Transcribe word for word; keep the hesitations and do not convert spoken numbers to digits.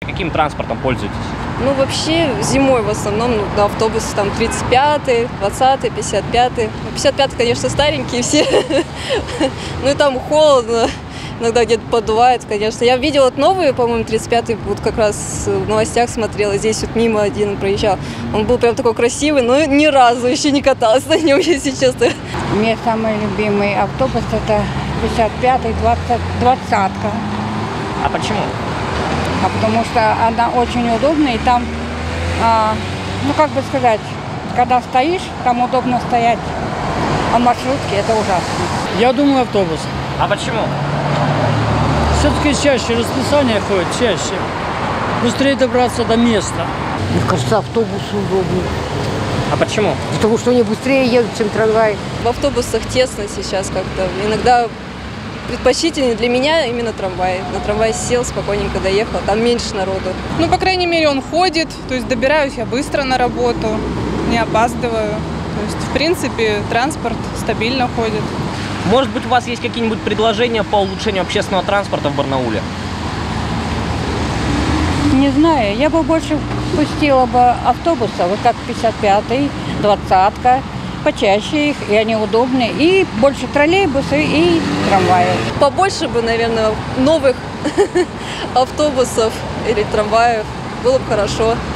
Каким транспортом пользуетесь? Ну, вообще, зимой в основном ну, да, автобусы там тридцать пятый, двадцатый, пятьдесят пятый. пятьдесят пятый, конечно, старенькие все. Ну и там холодно, иногда где-то поддувает, конечно. Я видела вот новые, по-моему, тридцать пятый, вот как раз в новостях смотрела. Здесь вот мимо один проезжал. Он был прям такой красивый, но ни разу еще не каталась на нем, если честно. У меня самый любимый автобус – это пятьдесят пятый, двадцатка. А почему? А потому что она очень удобная, и там, а, ну как бы сказать, когда стоишь, там удобно стоять, а маршрутки это ужасно. Я думаю, автобус. А почему? Все-таки чаще расписание ходит, чаще. Быстрее добраться до места. Мне кажется, автобус удобнее. А почему? Потому что они быстрее едут, чем трамвай. В автобусах тесно сейчас как-то. Иногда предпочтительнее для меня именно трамвай. На трамвай сел, спокойненько доехал, там меньше народу. Ну, по крайней мере, он ходит, то есть добираюсь я быстро на работу, не опаздываю. То есть, в принципе, транспорт стабильно ходит. Может быть, у вас есть какие-нибудь предложения по улучшению общественного транспорта в Барнауле? Не знаю, я бы больше пустила бы автобуса, вот как пятьдесят пятый, двадцатка, почаще их, и они удобные, и больше троллейбусы и трамваи. Побольше бы, наверное, новых автобусов или трамваев было бы хорошо.